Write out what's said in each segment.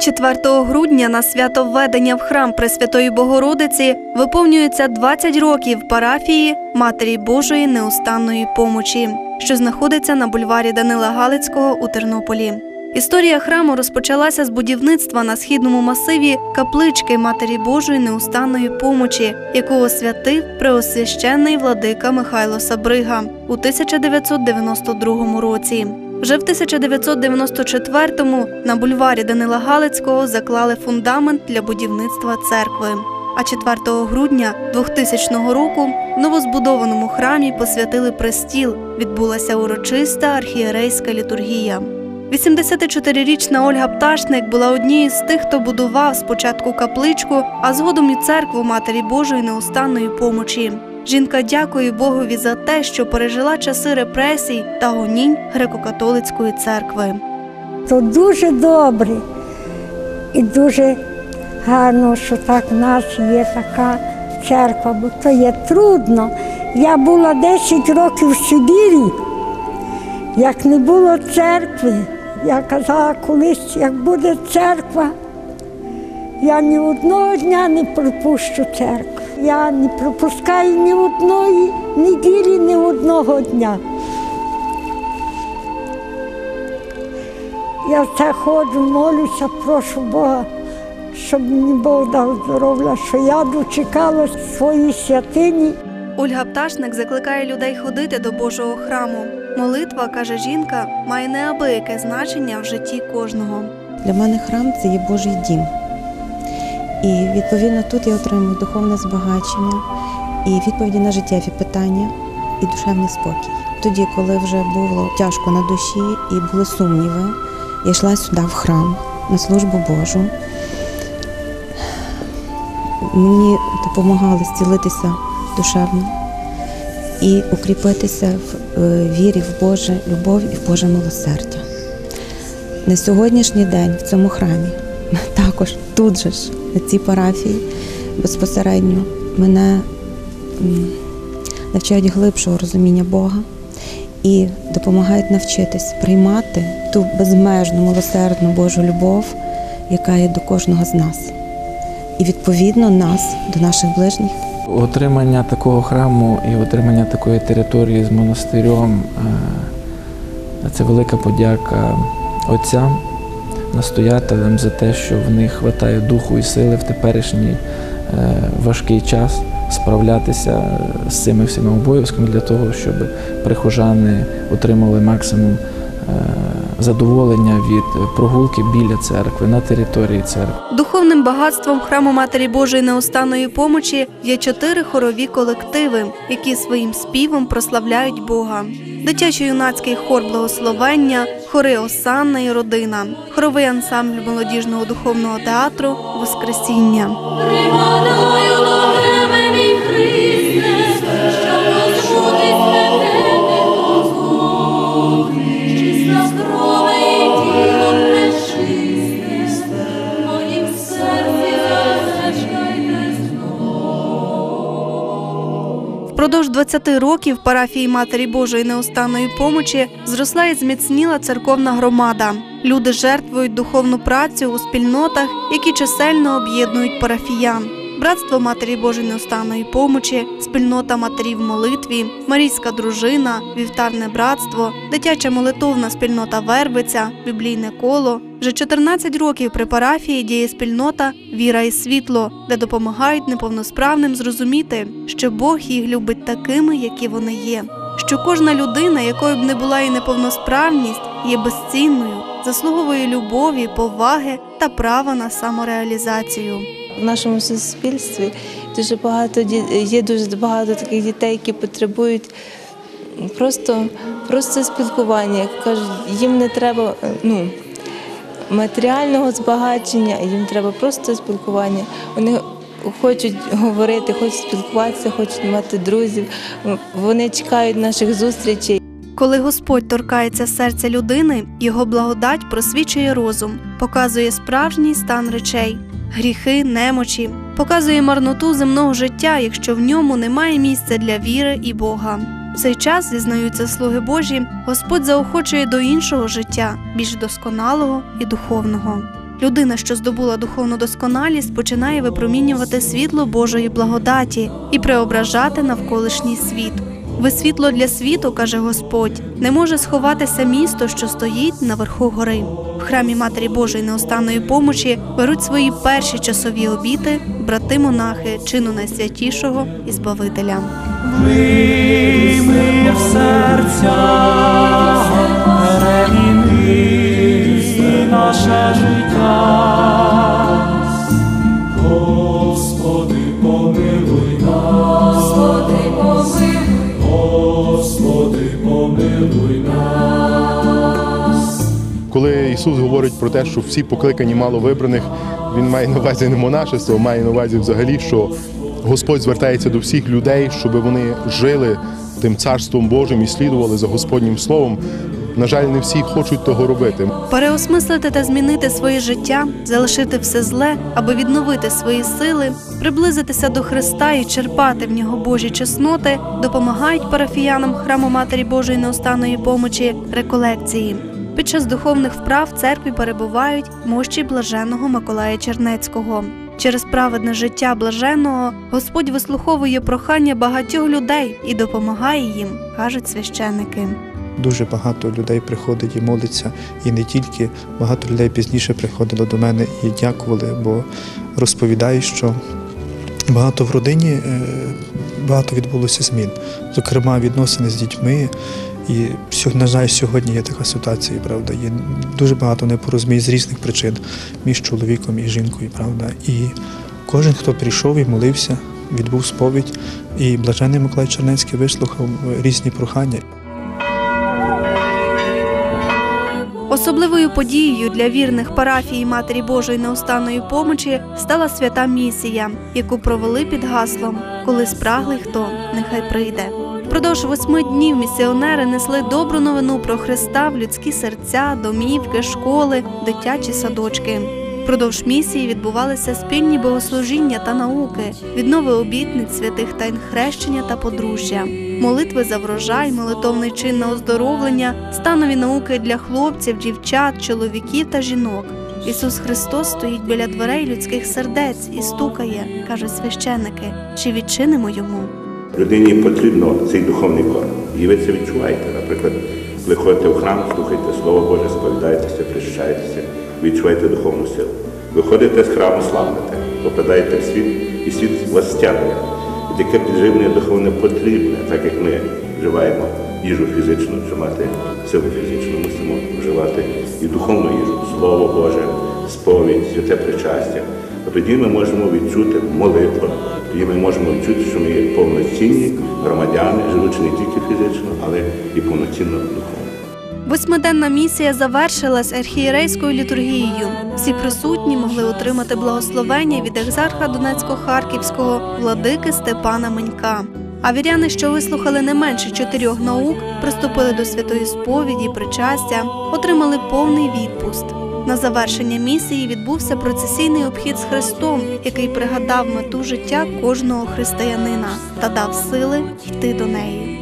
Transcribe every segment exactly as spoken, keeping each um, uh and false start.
четвертого грудня на свято введення в храм Пресвятої Богородиці виповнюється двадцять років парафії Матері Божої Неустанної Помочі, що знаходиться на бульварі Данила Галицького у Тернополі. Історія храму розпочалася з будівництва на східному масиві каплички Матері Божої Неустанної Помочі, яку освятив преосвященний владика Михайло Сабрига у тисяча дев'ятсот дев'яносто другому році. Вже в тисяча дев'ятсот дев'яносто четвертому на бульварі Данила Галицького заклали фундамент для будівництва церкви. А четвертого грудня двохтисячного року в новозбудованому храмі посвятили престіл, відбулася урочиста архієрейська літургія. вісімдесятичотирирічна Ольга Пташник була однією з тих, хто будував спочатку капличку, а згодом і церкву Матері Божої Неустанної Помочі. Жінка дякує Богові за те, що пережила часи репресій та гонінь греко-католицької церкви. То дуже добре і дуже гарно, що так в нас є така церква, бо то є трудно. Я була десять років в Сибірі, як не було церкви. Я казала колись, як буде церква, я ні одного дня не пропущу церкву. Я не пропускаю ні одної неділі, ні одного дня. Я це ходжу, молюся, прошу Бога, щоб мені Бог дав здоров'я, що я дочекалася своїй святині. Ольга Пташник закликає людей ходити до Божого храму. Молитва, каже жінка, має неабияке значення в житті кожного. Для мене храм – це є Божий дім. І, відповідно, тут я отримую духовне збагачення, і відповіді на життєві питання, і душевний спокій. Тоді, коли вже було тяжко на душі і були сумніви, я йшла сюди, в храм, на службу Божу. Мені допомагали зцілитися душевно і укріпитися в вірі в Боже любов і в Боже милосердя. На сьогоднішній день в цьому храмі, також тут же ж, на цій парафії, безпосередньо мене навчають глибшого розуміння Бога і допомагають навчитись приймати ту безмежну, милосердну Божу любов, яка є до кожного з нас. І відповідно нас, до наших ближніх. Отримання такого храму і отримання такої території з монастирем – це велика подяка отцям, настоятелям за те, що в них вистачає духу і сили в теперішній важкий час справлятися з цими всіма обов'язками для того, щоб прихожани отримали максимум задоволення від прогулки біля церкви, на території церкви. Духовним багатством храму Матері Божої Неустанної Помочі є чотири хорові колективи, які своїм співом прославляють Бога. Дитячо-юнацький хор «Благословення», хори «Осанна» і «Родина», хоровий ансамбль молодіжного духовного театру «Воскресіння». Впродовж двадцяти років парафії Матері Божої Неустанної Помочі зросла і зміцніла церковна громада. Люди жертвують духовну працю у спільнотах, які чисельно об'єднують парафіян. Братство Матері Божої Неустанної Помочі, спільнота матерів в молитві, Марійська дружина, вівтарне братство, дитяча молитовна спільнота Вербиця, біблійне коло. Вже чотирнадцять років при парафії діє спільнота «Віра і світло», де допомагають неповносправним зрозуміти, що Бог їх любить такими, які вони є. Що кожна людина, якою б не була і неповносправність, є безцінною, заслуговує любові, поваги та права на самореалізацію. В нашому суспільстві дуже багато, є дуже багато таких дітей, які потребують просто, просто спілкування. Кажуть, їм не треба ну, матеріального збагачення, їм треба просто спілкування. Вони хочуть говорити, хочуть спілкуватися, хочуть мати друзів, вони чекають наших зустрічей. Коли Господь торкається серця людини, Його благодать просвічує розум, показує справжній стан речей, гріхи, немочі, показує марноту земного життя, якщо в ньому немає місця для віри і Бога. В цей час, зізнаються слуги Божі, Господь заохочує до іншого життя, більш досконалого і духовного. Людина, що здобула духовну досконалість, починає випромінювати світло Божої благодаті і преображати навколишній світ. «Ви світло для світу, – каже Господь, – не може сховатися місто, що стоїть наверху гори». В храмі Матері Божої неустанної помочі беруть свої перші часові обіти брати-монахи чину найсвятішого і Збавителя. Вийми в серця, переміни наше життя. Господи, помилуй нас. Господи, помилуй. Господи, помилуй нас. Коли Ісус говорить про те, що всі покликані мало вибраних, Він має на увазі не монашество, має на увазі взагалі, що Господь звертається до всіх людей, щоб вони жили тим Царством Божим і слідували за Господнім Словом. На жаль, не всі хочуть того робити. Переосмислити та змінити своє життя, залишити все зле, аби відновити свої сили, приблизитися до Христа і черпати в Нього Божі чесноти, допомагають парафіянам храму Матері Божої неустанної помочі реколекції. Під час духовних вправ в церкві перебувають мощі блаженного Миколая Чернецького. Через праведне життя блаженного Господь вислуховує прохання багатьох людей і допомагає їм, кажуть священники. Дуже багато людей приходить і молиться, і не тільки, багато людей пізніше приходило до мене і дякували, бо розповідають, що багато в родині, багато відбулося змін, зокрема відносини з дітьми. І, на жаль, сьогодні є така ситуація, правда, є дуже багато непорозумінь з різних причин між чоловіком і жінкою, правда. І кожен, хто прийшов і молився, відбув сповідь, і блаженний Миколай Чернецький вислухав різні прохання. Особливою подією для вірних парафії Матері Божої неустанної помочі стала свята місія, яку провели під гаслом «Коли спраглий хто, нехай прийде». Впродовж восьми днів місіонери несли добру новину про Христа в людські серця, домівки, школи, дитячі садочки. Впродовж місії відбувалися спільні богослужіння та науки, віднови обітниць, святих тайн хрещення та подружжя, молитви за врожай, молитовний чин на оздоровлення, станові науки для хлопців, дівчат, чоловіків та жінок. Ісус Христос стоїть біля дверей людських сердець і стукає, кажуть священники. Чи відчинимо Йому? Людині потрібно цей духовний корм. І ви це відчуваєте. Наприклад, коли ходите в храм, слухаєте Слово Боже, сповідаєтеся, причащаєтеся, відчуваєте духовну силу. Виходите з храму, славите, попадаєте в світ, і світ вас стягує. І таке підживлення духовне потрібне, так як ми вживаємо їжу фізичну, щоб мати силу фізичну, мусимо вживати і духовну їжу, Слово Боже, сповідь, святе причастя. А тоді ми можемо відчути молитву, тоді ми можемо відчути, що ми є повноцінні громадяни, живучи не тільки фізично, але і повноцінно духовно. Восьмиденна місія завершилась архієрейською літургією. Всі присутні могли отримати благословення від екзарха Донецько-Харківського владики Степана Менька. А віряни, що вислухали не менше чотирьох наук, приступили до святої сповіді, причастя, отримали повний відпуст. На завершення місії відбувся процесійний обхід з Христом, який пригадав мету життя кожного християнина та дав сили йти до неї.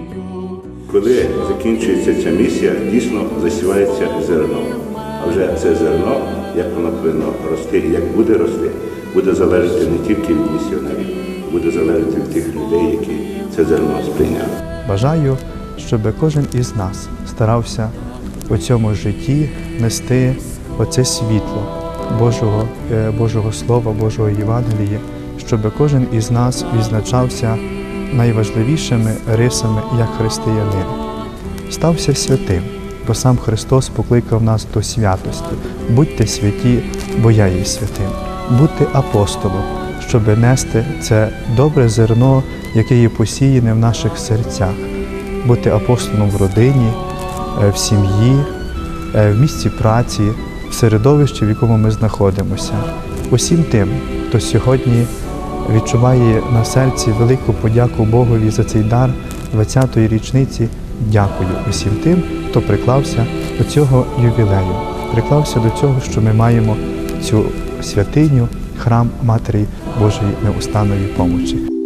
Коли закінчується ця місія, дійсно засівається зерно. А вже це зерно, як воно повинно рости і як буде рости, буде залежати не тільки від місіонерів, буде залежати від тих людей, які це зерно сприйняли. Бажаю, щоб кожен із нас старався у цьому житті нести оце світло Божого, Божого Слова, Божого Євангелія, щоб кожен із нас відзначався найважливішими рисами як християнин. Стався святим, бо сам Христос покликав нас до святості. Будьте святі, бо я є святим. Будьте апостолом, щоб нести це добре зерно, яке є посіяне в наших серцях. Бути апостолом в родині, в сім'ї, в місці праці, в середовищі, в якому ми знаходимося. Усім тим, хто сьогодні відчуває на серці велику подяку Богові за цей дар двадцятої річниці, дякую усім тим, хто приклався до цього ювілею, приклався до цього, що ми маємо цю святиню, храм Матері Божої неустанної помочі.